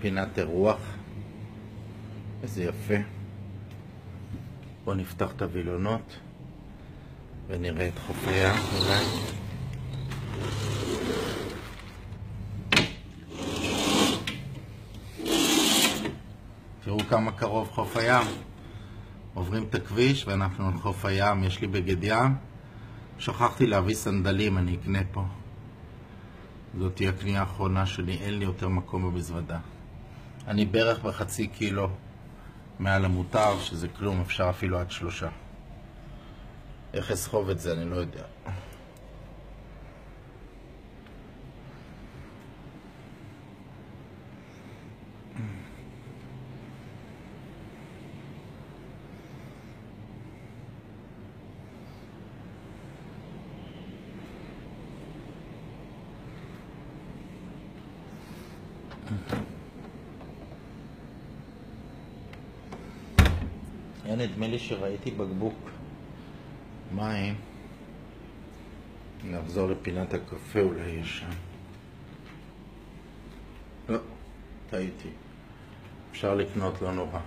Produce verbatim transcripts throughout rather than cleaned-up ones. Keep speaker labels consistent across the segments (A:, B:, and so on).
A: פינת אירוח. איזה יפה. בואו נפתח את הווילונות ונראה את חוף הים אולי. תראו כמה קרוב חוף הים. עוברים את הכביש ואנחנו על חוף הים. יש לי בגד ים. שכחתי להביא סנדלים, אני אקנה פה. זאת תהיה הקנייה האחרונה שלי, אין לי יותר מקום במזוודה. אני בערך בחצי קילו מעל המותר, שזה כלום, אפשר אפילו עד שלושה. איך אסחוב את זה, אני לא יודע. היה נדמה לי שראיתי בקבוק מים. נחזור לפינת הקפה, אולי יש שם. לא, טעיתי. אפשר לקנות, לא נורא.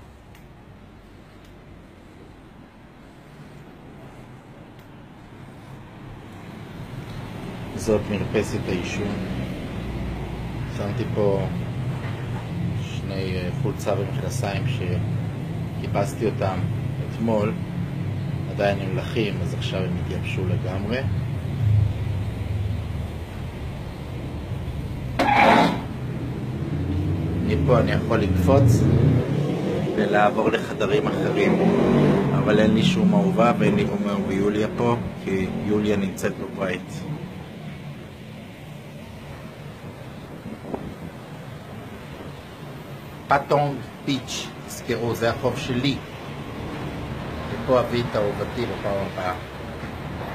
A: זאת מרפסת העישון. שמתי פה שני חולצה ומכנסיים שכיבסתי אותם אתמול, עדיין הם לחים, אז עכשיו הם התייבשו לגמרי. מפה אני יכול לקפוץ ולעבור לחדרים אחרים, אבל אין לי שום אהובה ואין לי רומאו ויוליה פה, כי יוליה נמצאת בבית. פאטונג ביץ', תזכרו, זה החוף שלי. ופה אביא את אהובתי בפעם הבאה.